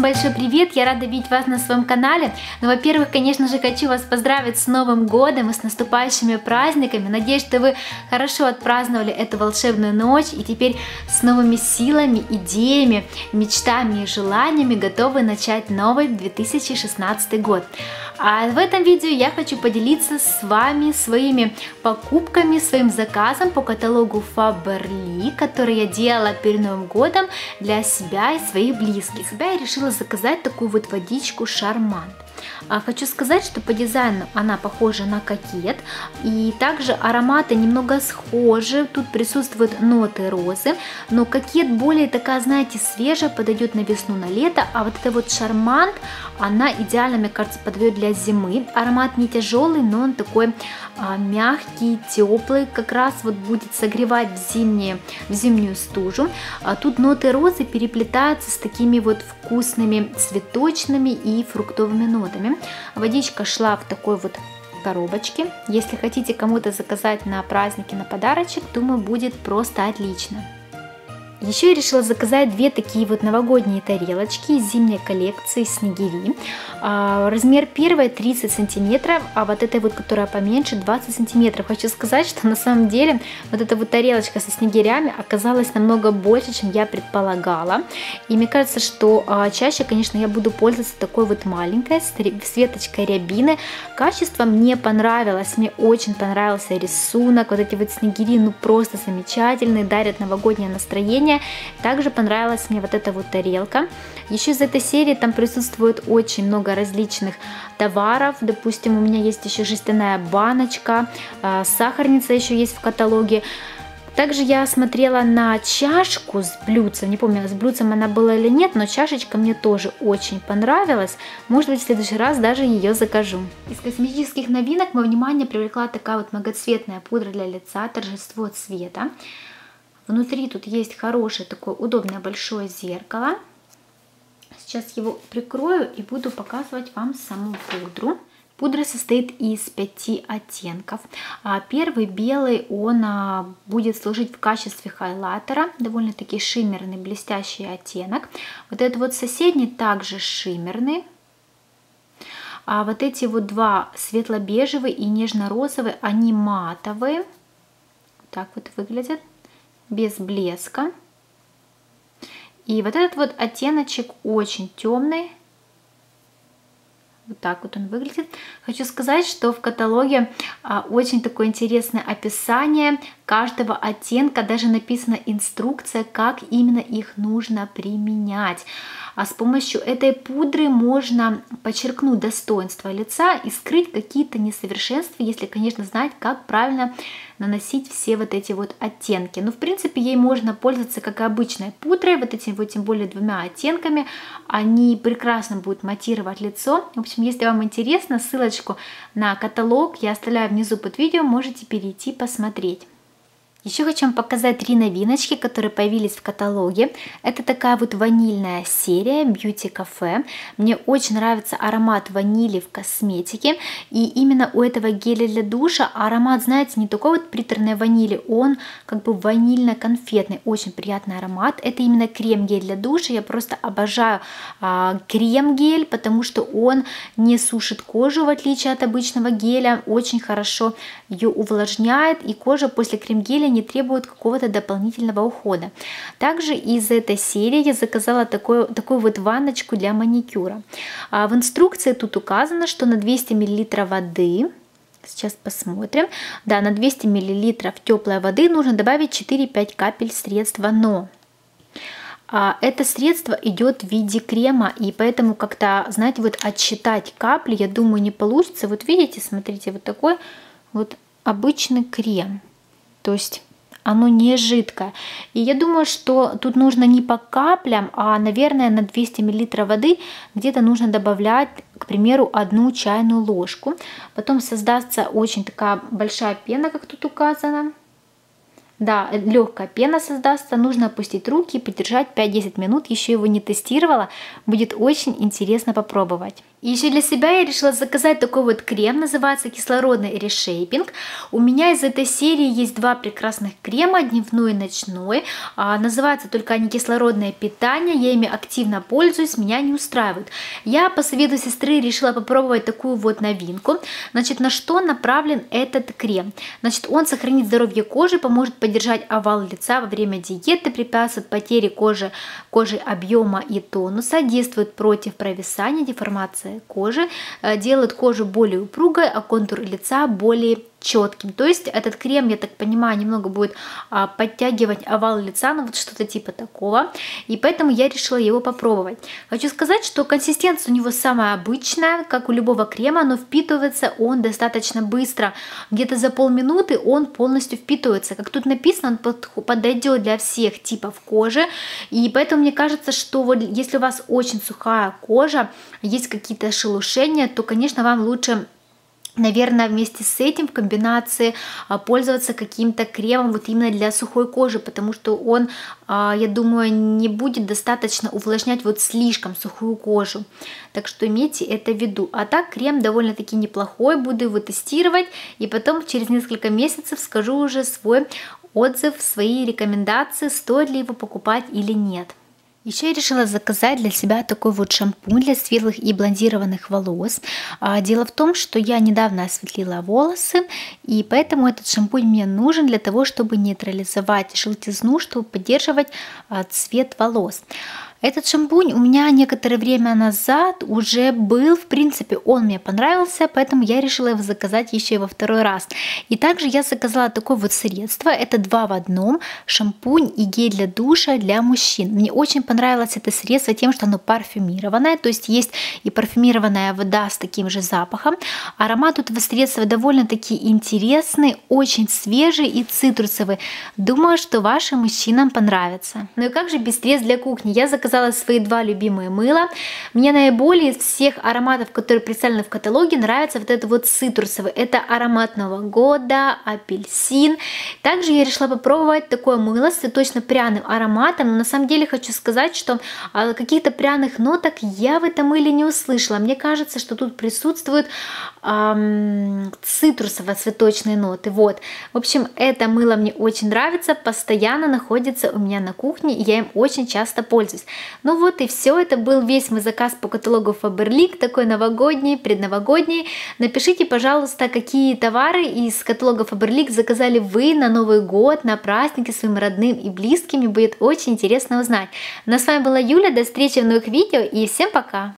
большой привет! Я рада видеть вас на своем канале. Ну, во-первых, конечно же, хочу вас поздравить с Новым годом и с наступающими праздниками. Надеюсь, что вы хорошо отпраздновали эту волшебную ночь и теперь с новыми силами, идеями, мечтами и желаниями готовы начать новый 2016 год. А в этом видео я хочу поделиться с вами своими покупками, своим заказом по каталогу Faberlic, который я делала перед Новым годом для себя и своих близких. Для себя я решила заказать такую вот водичку Charmant. Хочу сказать, что по дизайну она похожа на кокет, и также ароматы немного схожи, тут присутствуют ноты розы, но кокет более такая, знаете, свежая, подойдет на весну, на лето, а вот эта вот Charmant, она идеально, мне кажется, подойдет для зимы. Аромат не тяжелый, но он такой мягкий, теплый, как раз вот будет согревать в зимнюю стужу. Тут ноты розы переплетаются с такими вот вкусными цветочными и фруктовыми нотами. Водичка шла в такой вот коробочке. Если хотите кому-то заказать на праздники, на подарочек, думаю, будет просто отлично. Еще я решила заказать две такие вот новогодние тарелочки из зимней коллекции Снегири. Размер первой 30 сантиметров, а вот этой вот, которая поменьше, 20 сантиметров. Хочу сказать, что на самом деле вот эта вот тарелочка со снегирями оказалась намного больше, чем я предполагала. И мне кажется, что чаще, конечно, я буду пользоваться такой вот маленькой, с веточкой рябины. Качество мне понравилось, мне очень понравился рисунок. Вот эти вот снегири, ну просто замечательные, дарят новогоднее настроение. Также понравилась мне вот эта вот тарелка. Еще из этой серии там присутствует очень много различных товаров. Допустим, у меня есть еще жестяная баночка, сахарница еще есть в каталоге. Также я смотрела на чашку с блюдцем, не помню, с блюдцем она была или нет, но чашечка мне тоже очень понравилась. Может быть, в следующий раз даже ее закажу. Из косметических новинок мое внимание привлекла такая вот многоцветная пудра для лица «Торжество цвета». Внутри тут есть хорошее такое удобное большое зеркало. Сейчас его прикрою и буду показывать вам саму пудру. Пудра состоит из 5 оттенков. Первый белый, он будет служить в качестве хайлайтера. Довольно-таки шиммерный, блестящий оттенок. Вот этот вот соседний также шиммерный. А вот эти вот два, светло-бежевый и нежно-розовый, они матовые. Вот так вот выглядят. Без блеска. И вот этот вот оттеночек очень темный. Вот так вот он выглядит. Хочу сказать, что в каталоге очень такое интересное описание каждого оттенка. Даже написана инструкция, как именно их нужно применять. А с помощью этой пудры можно подчеркнуть достоинство лица и скрыть какие-то несовершенства, если, конечно, знать, как правильно наносить все вот эти вот оттенки. Но, в принципе, ей можно пользоваться как обычной пудрой, вот этими вот, тем более, двумя оттенками. Они прекрасно будут матировать лицо. В общем, если вам интересно, ссылочку на каталог я оставляю внизу под видео, можете перейти посмотреть. Еще хочу вам показать 3 новиночки, которые появились в каталоге. Это такая вот ванильная серия Beauty Cafe. Мне очень нравится аромат ванили в косметике. И именно у этого геля для душа аромат, знаете, не такой вот приторной ванили, он как бы ванильно-конфетный. Очень приятный аромат. Это именно крем-гель для душа. Я просто обожаю крем-гель, потому что он не сушит кожу, в отличие от обычного геля. Очень хорошо ее увлажняет. И кожа после крем-геля не требует какого-то дополнительного ухода. Также из этой серии я заказала такую вот ванночку для маникюра. В инструкции тут указано, что на 200 мл воды, сейчас посмотрим, да, на 200 мл теплой воды нужно добавить 4-5 капель средства «Но». Это средство идет в виде крема, и поэтому как-то, знаете, вот отсчитать капли, я думаю, не получится. Вот видите, смотрите, вот такой вот обычный крем. То есть оно не жидкое. И я думаю, что тут нужно не по каплям, а, наверное, на 200 мл воды где-то нужно добавлять, к примеру, 1 чайную ложку. Потом создастся очень такая большая пена, как тут указано. Да, легкая пена создастся. Нужно опустить руки и подержать 5-10 минут. Еще его не тестировала. Будет очень интересно попробовать. И еще для себя я решила заказать такой вот крем, называется кислородный решейпинг. У меня из этой серии есть два прекрасных крема, дневной и ночной. Называются только они кислородное питание, я ими активно пользуюсь, меня не устраивают. Я по совету сестры решила попробовать такую вот новинку. Значит, на что направлен этот крем? Значит, он сохранит здоровье кожи, поможет поддержать овал лица во время диеты, препятствует потере кожи объема и тонуса, действует против провисания, деформации кожи, делает кожу более упругой, а контур лица более четким. То есть этот крем, я так понимаю, немного будет подтягивать овал лица, ну вот что-то типа такого. И поэтому я решила его попробовать. Хочу сказать, что консистенция у него самая обычная, как у любого крема, но впитывается он достаточно быстро. Где-то за полминуты он полностью впитывается. Как тут написано, он подойдет для всех типов кожи. И поэтому мне кажется, что вот если у вас очень сухая кожа, есть какие-то шелушения, то, конечно, вам лучше, наверное, вместе с этим в комбинации пользоваться каким-то кремом вот именно для сухой кожи, потому что он, я думаю, не будет достаточно увлажнять вот слишком сухую кожу. Так что имейте это в виду. А так крем довольно-таки неплохой, буду его тестировать и потом через несколько месяцев скажу уже свой отзыв, свои рекомендации, стоит ли его покупать или нет. Еще я решила заказать для себя такой вот шампунь для светлых и блондированных волос. Дело в том, что я недавно осветлила волосы, и поэтому этот шампунь мне нужен для того, чтобы нейтрализовать желтизну, чтобы поддерживать цвет волос. Этот шампунь у меня некоторое время назад уже был, в принципе, он мне понравился, поэтому я решила его заказать еще и во второй раз. И также я заказала такое вот средство, это 2 в 1, шампунь и гель для душа для мужчин. Мне очень понравилось это средство тем, что оно парфюмированное, то есть есть и парфюмированная вода с таким же запахом. Аромат этого средства довольно-таки интересный, очень свежий и цитрусовый. Думаю, что вашим мужчинам понравится. Ну и как же без средств для кухни? Я заказала свои 2 любимые мыла. Мне наиболее из всех ароматов, которые представлены в каталоге, нравится вот этот вот цитрусовый. Это аромат Нового года, апельсин. Также я решила попробовать такое мыло с цветочно-пряным ароматом. Но на самом деле хочу сказать, что каких-то пряных ноток я в этом мыле не услышала. Мне кажется, что тут присутствуют цитрусово-цветочные ноты. Вот. В общем, это мыло мне очень нравится, постоянно находится у меня на кухне, и я им очень часто пользуюсь. Ну вот и все, это был весь мой заказ по каталогу Faberlic, такой новогодний, предновогодний. Напишите, пожалуйста, какие товары из каталога Faberlic заказали вы на Новый год, на праздники своим родным и близким, мне будет очень интересно узнать. Ну а с вами была Юля, до встречи в новых видео и всем пока!